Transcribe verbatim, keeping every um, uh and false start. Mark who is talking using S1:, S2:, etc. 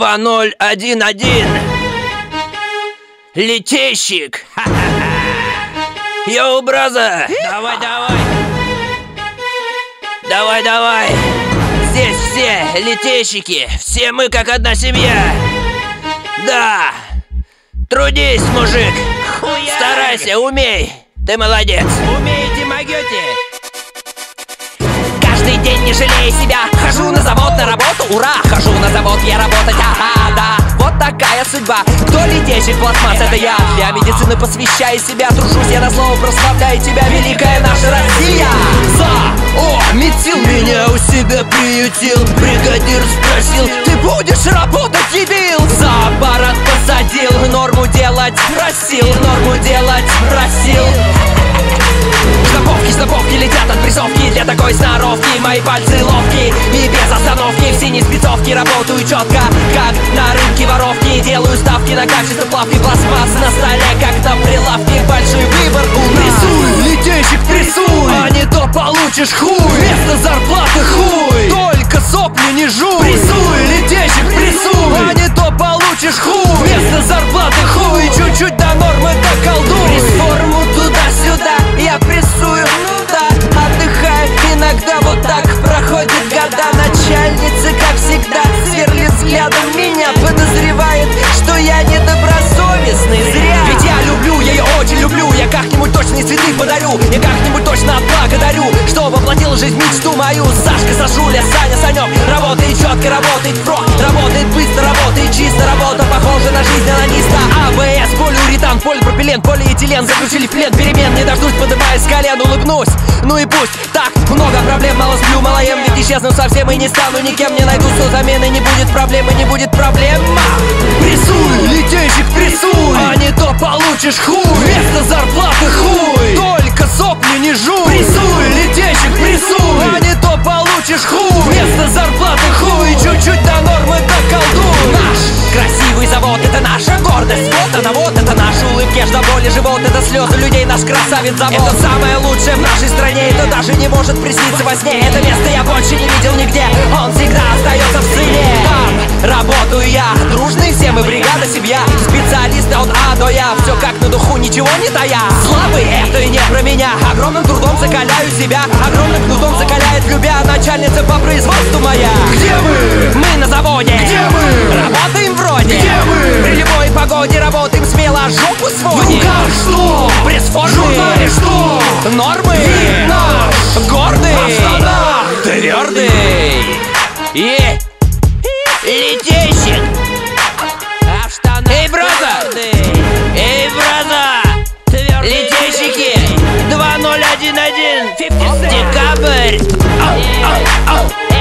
S1: два ноль один один. Летейщик. Йоу, браза. Давай, давай. Давай, давай. Здесь все летейщики. Все мы как одна семья. Да. Трудись, мужик. Хуя. Старайся, умей. Ты молодец. Умеете, могете.
S2: Каждый день не жалея себя, хожу на завод, на работу, ура! Хожу на завод, я работать, ага, да. Вот такая судьба. Кто летейщик пластмасс, это я. Для медицины посвящаю себя, тружусь я на слово, прославляю тебя, великая наша Россия.
S1: За, о, метил меня у себя приютил. Бригадир спросил: ты будешь работать, дебил?
S2: За аппарат посадил, норму делать просил, норму делать просил. Шнаповки, шнаповки летят от прессовки. Для такой сноровки мои пальцы ловкие. И без остановки в синей спецовке работаю четко, как на рынке воровки. Делаю ставки на качество плавки. Пластмасс на столе, как на прилавке. Большой выбор у нас.
S1: Прессуй, летейщик, прессуй, а не то получишь хуй. Вместо зарплаты хуй, только сопли не жуй. Прессуй, летейщик, прессуй, а не то получишь хуй. Вместо зарплаты хуй, чуть-чуть до нормы доколдуй.
S2: Пресс-форму туда-сюда я прессую, ну да. Отдыхаю иногда, вот так проходят года. Начальница, как всегда, сверлит взглядом меня. Подозревает, что я недобросовестный, зря. Ведь я люблю, я ее очень люблю. Я как-нибудь точно ей цветы подарю. Я как-нибудь точно отблагодарю, что воплотил жизнь мечту мою. Сашка, Сашуля, Саня, Санек. Работает четко, работает впрок. Работает быстро, работает чисто. Работа похожа на жизнь анониста. АБС, полиуретан, полипропилен, полиэтилен. Заключили в плен перемен, не дождусь, поднимаясь с колен, улыбнусь. Ну и пусть так, много проблем, мало сплю, мало ем. Ведь исчезну совсем и не стану никем. Не найду замены, не будет проблемы, не будет проблема.
S1: Прессуй, летейщик, прессуй, а не то получишь хуй. Вместо зарплаты хуй, только сопли не жуй. Прессуй, летейщик, прессуй, а не то получишь хуй. Вместо зарплаты хуй, чуть-чуть до нормы доколдуй.
S2: Наш красивый завод, это наша гордость. Вот она, вот это наши улыбки, аж до боли живот. Это слезы людей, наш красавец завод. Это самое лучшее в нашей стране, это даже не может присниться во сне. Это место я больше не видел нигде, он всегда остается в сыне. Там работаю я, дружные все мы, бригада, семья. Специалисты от А до Я, все как на духу, ничего не тая. Славы, это и не про меня. Огромным трудом закаляю себя, огромным трудом закаляет любя начальница по производству моя.
S1: Где мы?
S2: Мы на заводе.
S1: Где мы?
S2: Работаем вроде.
S1: Где мы?
S2: При любой погоде работаем смело, жопу сводим.
S1: Ну как что?
S2: Пресс-формы.
S1: В журнале что?
S2: Нормы.
S1: Вид наш.
S2: Гордый.
S1: Астана.
S2: Твердый. И летейщик. А в штанах. Эй, браза! Эй, браза! Летейщики! два ноль один один. Декабрь! Ау, ау, ау.